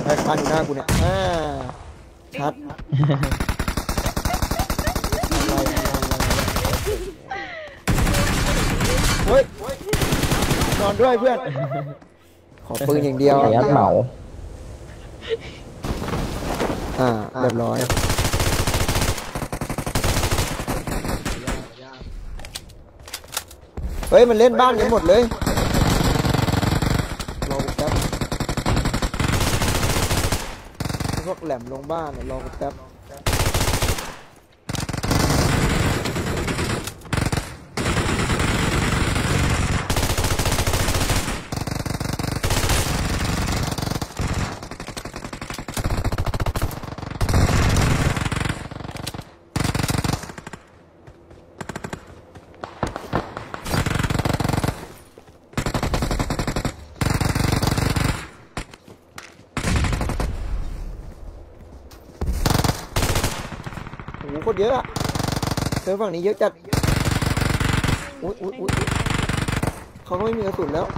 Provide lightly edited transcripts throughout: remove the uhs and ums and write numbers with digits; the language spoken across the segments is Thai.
ใครคานอยู่หน้ากูเนี่ยชัดเฮ้ยนอนด้วยเพื่อนขอปืนอย่างเดียวยัดเหมาเรียบร้อยเฮ้ยมันเล่นบ้านกันหมดเลยรอแป๊บพวกแหลมลงบ้านรอแป๊บโคตรเยอะอะเจอฝั่งนี้เยอะจัดอุ๊ยเขาก็ไม่มีกระสุนแล้ว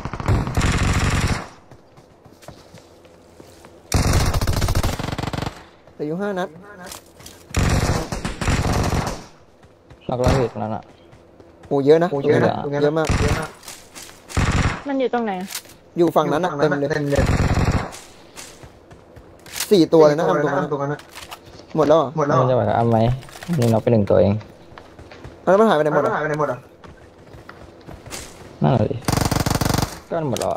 แต่อยู่5 นัดหลักร้อยเหตุนั้นอ่ะโอ้เยอะนะเยอะมากมันอยู่ตรงไหนอยู่ฝั่งนั้นอะเต็มเลย4 ตัวเลยนะตรงนั้นหมดแล้วมันจะแบบเอาไหมนี่เราไป1 ตัวเองแล้วมันหายไปไหนหมดอ่ะนั่นเลยก็หมดแล้ว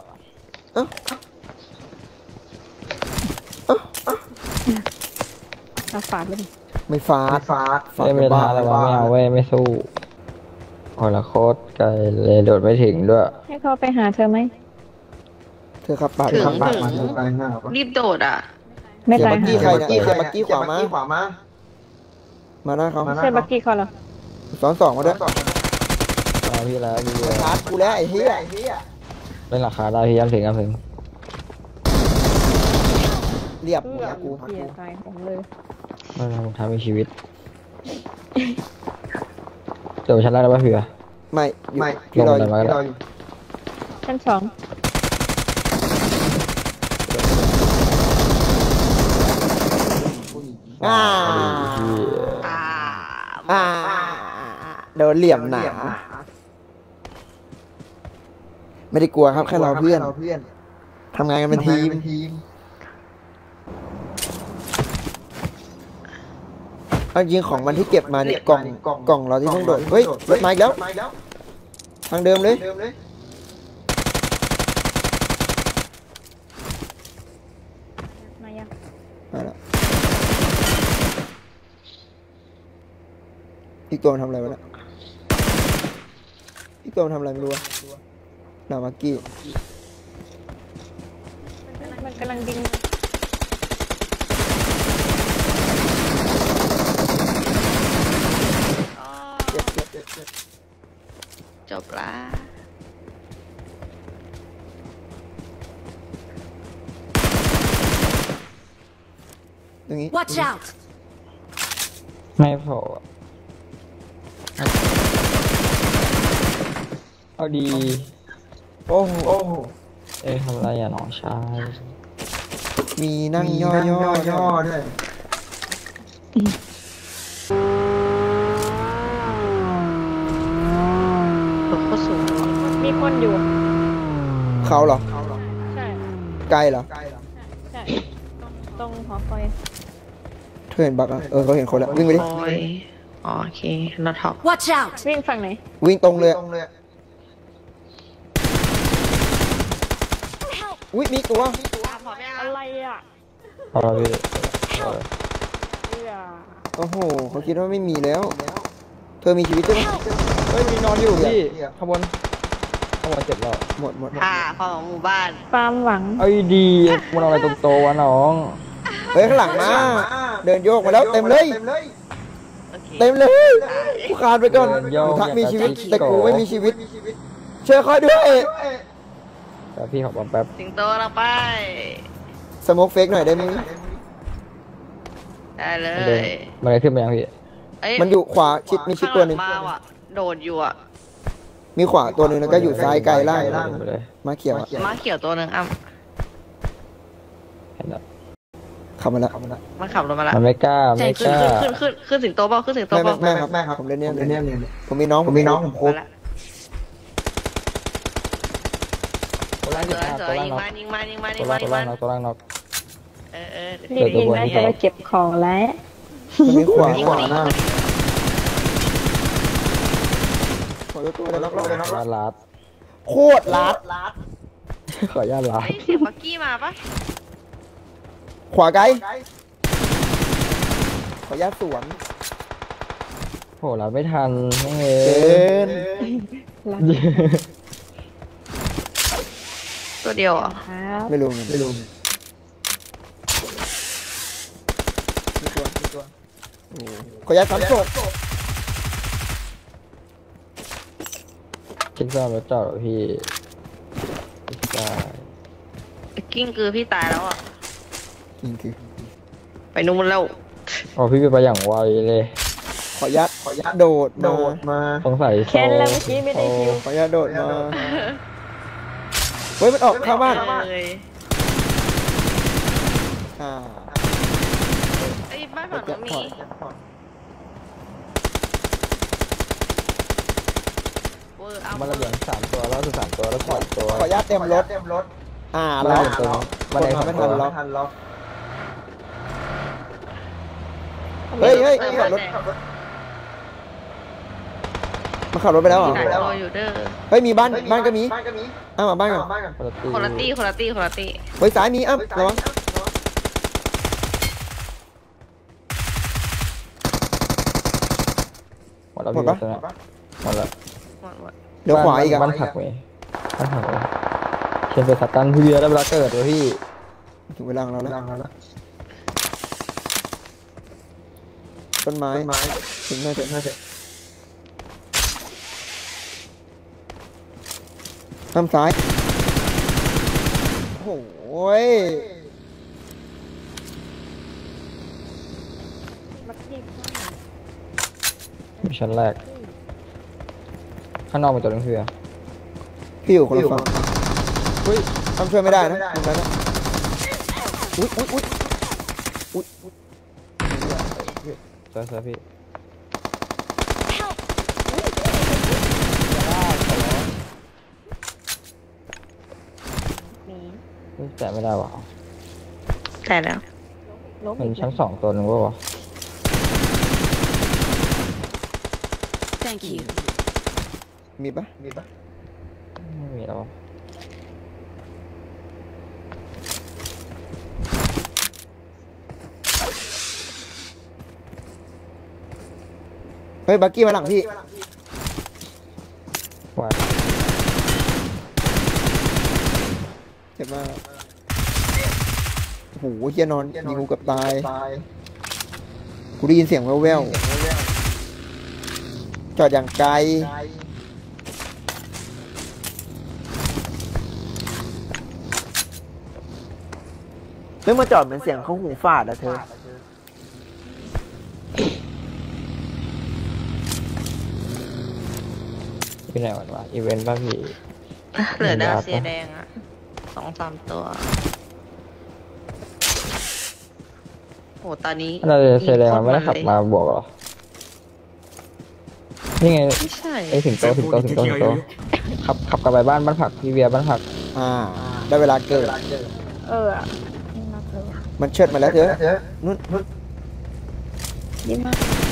ฟาดเลยไม่ฟาดไม่ท้าแล้วว่าไม่เอาเว้ยไม่สู้พอละโคตรไกลเลยโดดไม่ถึงด้วยให้เขาไปหาเธอไหมเธอขับปาดรีบโดดอ่ะไม่ตายบักกี้ใครเนี่ยบักกี้ขวามาหน้าเขาใช่บักกี้เขาเหรอ 2มาด้วยพี่แล้วพี่ชาร์จกูแล้วไอ้เหี้ยเล่นราคาได้พี่ย้ำถึงเรียบกูตายของเลยไม่ทำมีชีวิตเดี๋ยวชั้นแรกได้ป่ะพี่ไม่ลงอะไรมาแล้วชั้น2 โดนเหลี่ยมหนาไม่ได้กลัวครับแค่เราเพื่อนทำงานกันเป็นทีมเอายิงของมันที่เก็บมาเนี่ยกล่องเราที่ต้องโดดเฮ้ยรถมาอีกแล้วทางเดิมเลยมายังอีกตัวมันทำอะไรวะเนี่ยอีกตัวมันทำอะไรไม่รู้อะนามากี้มันกำลังดิ้งจบละตรงนี้ Watch out ไม่พอเอาดีโอ้โหทำอะไรอ่ะน้องชายมีนั่งย่อด้วยก็สูงมีคนอยู่เขาเหรอใช่ไกลเหรอใช่ตรงหอคอยเธอเห็นบักอ่ะเขาเห็นคนแล้ววิ่งไปดิโอเคเราท็อป Watch out วิ่งฝั่งไหนวิ่งตรงเลยอุ้ยมีตัวอะไรอ่ะโอ้โหเขาคิดว่าไม่มีแล้วเธอมีชีวิตใช่ไหมเฮ้ยมีนอนอยู่พี่ขบวนเจ็บแล้วหมดของหมู่บ้านความหวังไอ้ดีมันอะไรโตๆวะน้องเฮ้ยข้างหลังมาเดินโยกมาแล้วเต็มเลยกูขาดไปก่อนทักมีชีวิตแต่กูไม่มีชีวิตเชื่อค่อยด้วยแต่พี่ขอแป๊บสิงโตเราไปสโมกเฟกหน่อยได้ไหมได้เลยมันอะไรขึ้นไปยังพี่มันอยู่ขวาชิดมีชิดตัวหนึ่งโดดอยู่อ่ะมีขวาตัวหนึ่งแล้วก็อยู่ซ้ายไกลล่างมาเขียวตัวหนึ่งเห็นแล้วขับมาแล้วมันขับรถมาละมันไม่กล้าไม่กล้าขึ้นสิงโตเปล่าขึ้นสิงโตไม่เปล่าไม่ครับผมเล่นเนี่ยผมมีน้องผมโคมาบละตัวล่างเสือตัวล่างยิงน็อกมายิงมายิงมายิตัวงล่ามาง ยิตัวงล่างมาน็อกตัวล่างน็อกเออพี่ยิงน่าจะไปเก็บของแล้วมันมีขวายิงขมวาหน้าาขอตัวเลยล็อกเลยขออนุญาตลัดโคตรลัดขออนุญาตลัดเฮ้ยเสียงบักกี้มาปะขวาไกลขออนุญาตสวนโหลัดไม่ทันไม่เงเกินรักตัวเดียวอ่ะครับไม่รู้มีตัวโอ้ขออนุญาตซ้ำศพคิดว่าเราจอดเหรอพี่ได้กิ้งคือพี่ตายแล้วอ่ะจริงคือไปนู่นแล้วอ๋อพี่ไปอย่างไวเลยขออนุญาตโดดมาสงสัยแค้นแล้วเมื่อกี้ไม่ได้คิวขออนุญาตโดดมาเฮ้ยมันออกเข้าบ้านเลยอ่าไอ้บ้านฝั่งนู้นมีเวอร์เอามันระเบียง3 ตัวแล้วคือ3 ตัวแล้ว2 ตัวขออนุญาตเต็มรถแล้แล้ว วตัวมันได้ไม่ 2 ตัวทันล็อกเฮ้ยขับรถมาขับรถไปแล้วเหรอหลายตัวอยู่เด้อเฮ้ยมีบ้านก็มีอ้าวมาบ้านก่อนคนละตีคนละตี้เฮ้ยซ้ายมีอ้าวระวังหมดแล้วพี่ตัวนี้หมดแล้วหมดเดี๋ยวขวาอีกอ่ะบ้านผักไหมบ้านผักไหมเชิญไปสักกันพี่เบียร์ได้เวลาเกิดเลยพี่ถึงเวลาของเราแล้วต้นไม้ถึงน่าจะทำซ้ายโอ้ยรักที่ข้างมิชชั่นแรกข้างนอกเป็นตัวนึงพี่เบียร์พี่อยู่คนละฝั่งเฮ้ยทำช่วยไม่ได้นะตรงนั้นนะอุ๊ยเจอพี่หนีแต่ไม่ได้ว่ะแต่แล้วล้มมันอีกชั้น2 ตัวนึงวะ Thank you. มีปะไม่มีแล้วเฮ้ยบักกี้มาหลังพี่ว่าเจ็บมากโอ้โหเฮียนอนยิงกูเกับตายกูได้ยินเสียงแว่วๆจอดอย่างไกลเรื่องมาจอดเหมือนเสียงเขาหูฝาดอะเธอพี่ไหนวะอีเวนต์ป่ะพี่เหลือดาวเซียแดงอ่ะ2-3 ตัวโหตอนนี้เราเซเลมันไม่ได้ขับมาบวกหรอนี่ไงไม่ใช่ไอ้สิงโตขับกลับไปบ้านผักพี่เบียร์บ้านผักได้เวลาเกิดนี่รักเลยมันเชิดมาแล้วเธอนู่นดีมาก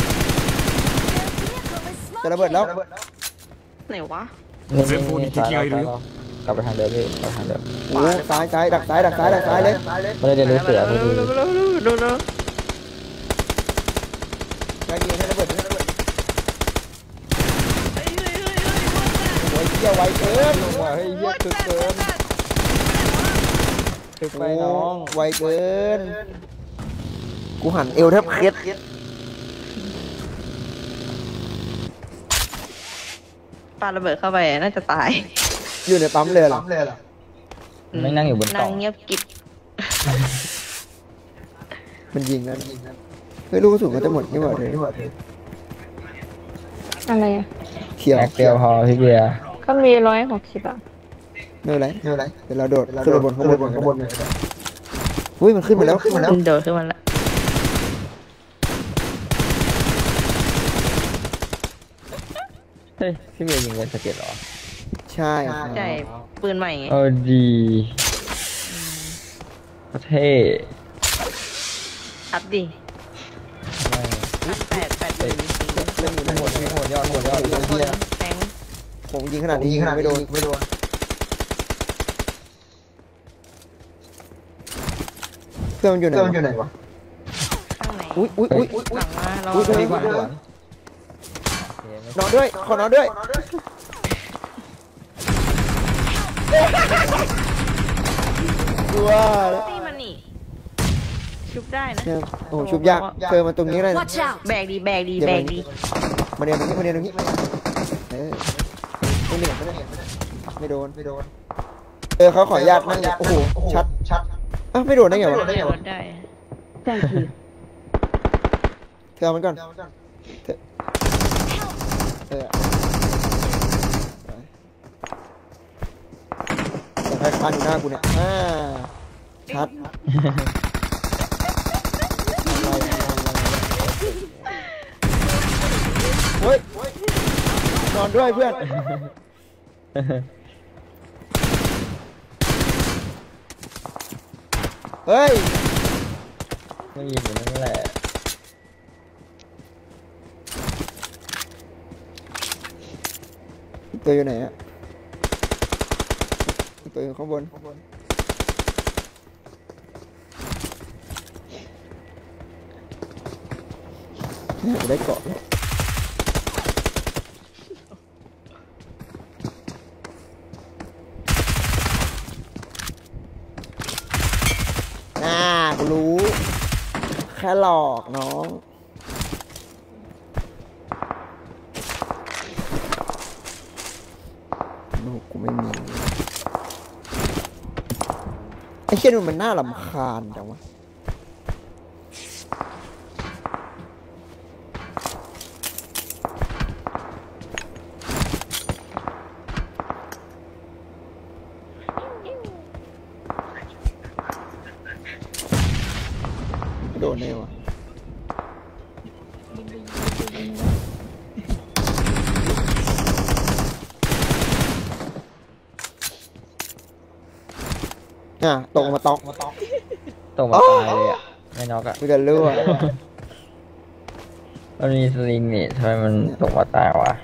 จะระเบิดแล้วไหนวะนี่ซ้ายเรากลับไปทางเดิมพี่กลับทางเดิมโอ้ซ้ายดักซ้ายเลยไม่ได้เรียนรู้เสียพี่ดูใกล้ยิงให้ระเบิดเฮ้ยโอ้ยเหี้ยไวเกินว่าเฮ้ยเยอะเกินถึกไปน้องไวเกิน กูหันเอวแทบเคล็ดปาระเบิดเข้าไปน่าจะตายอยู่ในปั๊มเลยเหรอไม่นั่งอยู่บนนั่เกาะงเงียบกิ๊บมันยิงนะเฮ้ยลูกกระสุนก็จะหมดนี่หว่าเธออะไรอ่ะเขียวแม็กเดียวพอพี่เบียร์ก็มี160อ่ะไม่เป็นไรเดี๋ยวเราโดดขึ้นไปบนข้างบนอุ้ยมันขึ้นมาแล้วโดดขึ้นมาแล้วเฮ้ยพี่เบียร์ยิงเป็นสเก็ตเหรอใช่ใช่ปืนใหม่ไงเอาดีก็เท่อัพดิ8 เลยเล่นอยู่ในโหดโหดยอดโหดยอดแทงผมยิงขนาดนี้ไม่โดนเพื่อนมันอยู่ไหนวะข้างไหนอุ้ยหลังมาเราอุ๊ยสวนสวนนอนด้วยขอนอนด้วยกลัวแล้วตีมันนี่ชุบได้นะเนี่ยโอ้ชุบยากเจอมันตรงนี้เลยนะ Watch out แบกดีมาเรียนตรงนี้เออไม่โดนเขาขออนุญาตนั่งโอ้โหชัดอ้าวไม่โดนได้ไงวะรถได้เธอเอามันก่อนแต่ใครคันอยู่หน้ากูเนี่ยชัดเฮ้ยนอนด้วยเพื่อนเฮ้ยไม่ยิงอยู่นั่นแหละตัวอยู่ไหนอะตัวอยู่ข้างบนเนี่ยได้เกาะแล้วกูรู้ แค่หลอกน้องลูกกูไม่มีไอ้เชี่ยนี่มันน่ารำคาญจังวะโดนได้วะตกมาตอกตกมาตายเลยอ่ะไม่น็อกอ่ะไม่กันรู้อ่ะมันมีสลิงนี่ทำไมมันตกมาตายวะ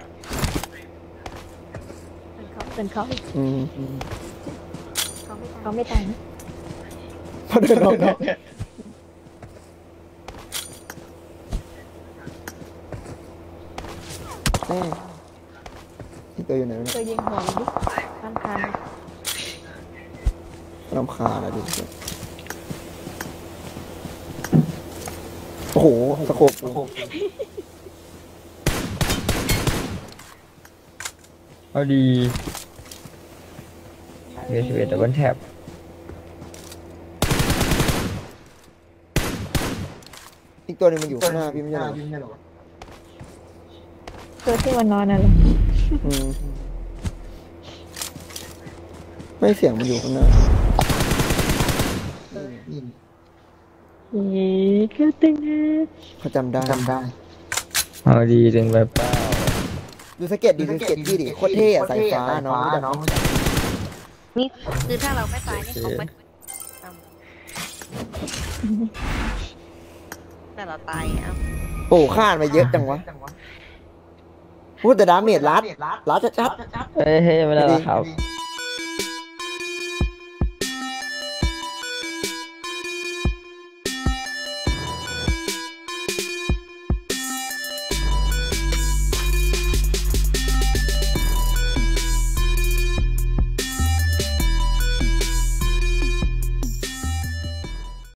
เป็นเขาอืมเขาไม่ตายนะพอเดินออกเนี่ยนี่ตัวอยู่ไหนวะเคยยิงหัวมันดิข้างคันรำคาญอะดิโอ้โหสะโขบเอาดี11ดับเบิลแท็บอีกตัวหนึงมันอยู่ข้างหน้าพี่ไม่ใช่เหรอตัวที่มันนอนน่ะเหรออืมไม่เสียงมันอยู่ข้างหน้าคือตึงนะเขาจำได้เอาดีดึงไปเปล่าดูสเก็ตพี่ดิโคตรเท่อะสายฟ้าน้องรู้จักนี่คือถ้าเราไม่ตายนี่เขาไม่แต่เราตายอ่ะโอ้ข้านมาเยอะจังวะพูดแต่ดาเมจลัดจะชัดเฮ้ยไม่ได้หรอกครับๆ